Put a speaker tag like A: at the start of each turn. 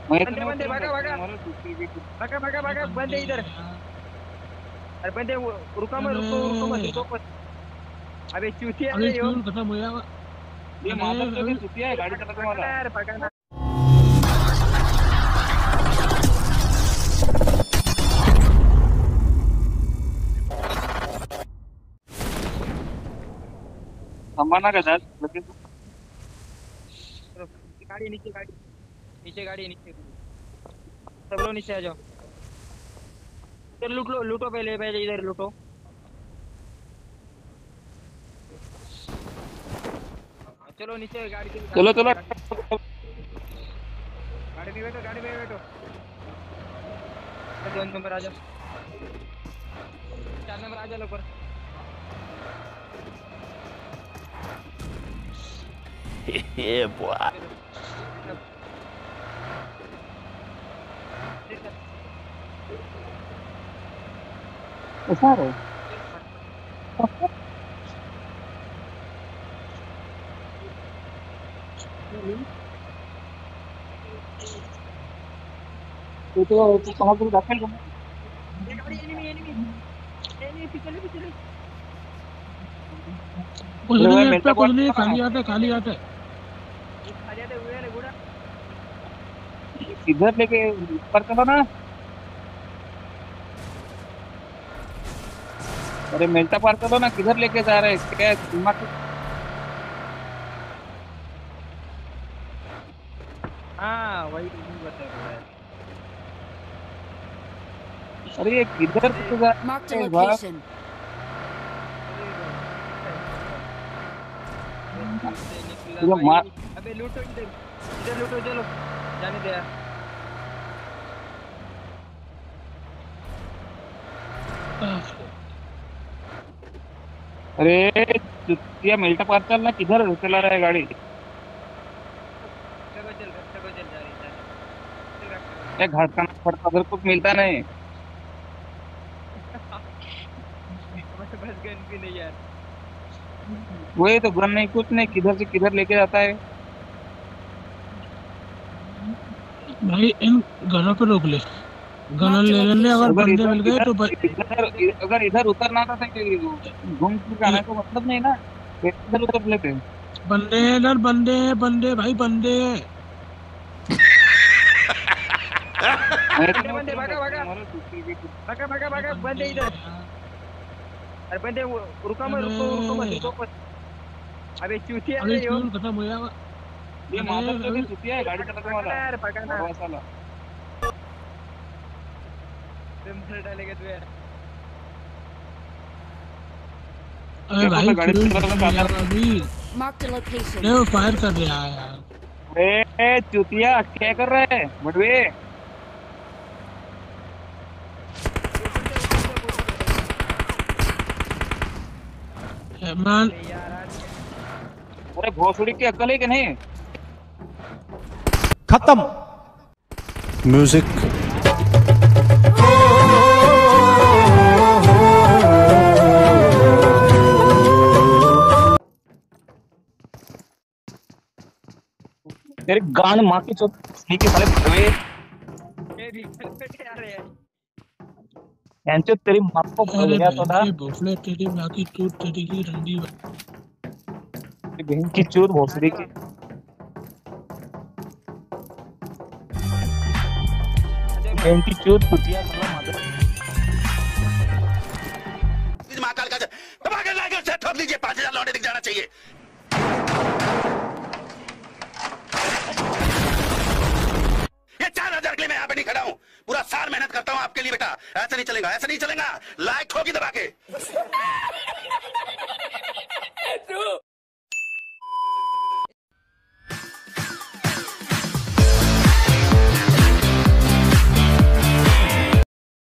A: मैं
B: बंदे बंदे भागा भागा भागा भागा भागा बंदे इधर। अरे बंदे रुका मत रुको रुको मत रुको मत। अबे चूतिया
C: अरे
B: है यो।
C: फ्यूल खत्म हो गया।
A: ये
C: अरे
A: मादर
C: अभी
A: चौधरी चुतिया है गाड़ी चलाने
B: भागा
A: वाला।
B: ना यार भागा ना।
A: संभालना का दस लेकिन
B: गाड़ी नीचे गाड़ी नीचे गाड़ी नीचे सब लोग नीचे आ जाओ। इधर लूट लो लूटो पहले पहले इधर लूटो। चलो नीचे गाड़ी चलो
A: चलो चलो।
B: गाड़ी में बैठो गाड़ी में बैठो। 2 नंबर आ जाओ 4 नंबर आ जाओ ऊपर।
D: Yeah, boy.
A: ऐसा है तो समझ में दाखिल करना।
B: ये गाड़ी एनिमी एनिमी एनिमी पीछे ले।
C: कुछ नहीं है, इस पे कुछ नहीं है, खाली आता है खाली आता है।
B: ये खा जाते हुए ले गुड़ा।
A: इधर लेके ऊपर चलो ना। अरे मेल्टा पार चलो ना, किधर लेके जा रहे हैं क्या दिमाग।
B: हाँ वही बता रहा है।
A: अरे ये किधर से जा
E: Marked a
A: रहे हैं वाह।
E: location.
A: ये मार
B: अबे लूटो इधर इधर लूटो चलो जाने दे यार।
A: अरे चुतिया मेल्टा पार चल ना, किधर चला रहा है गाड़ी।
B: चल जा रही है।
A: ये घाट का पड़ता उधर कुछ मिलता नहीं।
B: बस गन भी नहीं यार।
A: वही तो गन नहीं कुछ नहीं, किधर से किधर लेके जाता है।
C: भाई इन घरों पे रोक ले, गन ले लेने। अगर बंदे मिल गए तो
A: अगर इधर उतरना था तो घूम फिर के आने का मतलब नहीं ना, इधर उतर लेते।
C: बंदे हैं इधर, बंदे हैं बंदे भाई बंदे हैं।
B: बंदे भागा भागा भागा भागा भागा बंदे इधर। अरे बंदे रुका मत रुको मत। अबे चूतिया
C: अरे
B: है यो।
C: फ्यूल खत्म हो गया।
A: ये मादर चौधरी चुतिया है गाड़ी चलाने वाला।
B: यार भागा ना।
A: बड़ा साला।
B: मर डालेगा तू यार।
C: अरे भाई
A: गाड़ी
C: फ्यूल
A: चलाने
C: खत्म हो गया अभी।
E: Marked a location.
C: नहीं वो फायर कर रहा है यार।
A: ए चुतिया क्या कर रहा है बड़वे।
C: man
A: अरे भोसड़ी की अक्ल है कि नहीं।
D: खत्म म्यूजिक।
A: तेरे गान माँ की चोट के साले भड़वे।
B: मेरी बेटे आ रहे हैं।
A: एंचो तेरी माँ को भूल गया तो था।
C: भोसले तेरी माँ की चूत तेरी की रंडी
A: बहन की चोट भोसड़ी की। बहन की चोट कुतिया साला मादर।
D: महाकाल का दबा के लाके उसे ठोक लीजिए, 5000 लौटे दिख जाना चाहिए। ये 4000 के लिए मैं यहाँ पे नहीं खड़ा हूँ, पूरा साल मेहनत करता हूँ आपके लिए बेटा। ऐसा नहीं चलेगा, ऐसा नहीं चलेगा। लाइक ठोकी दबा के।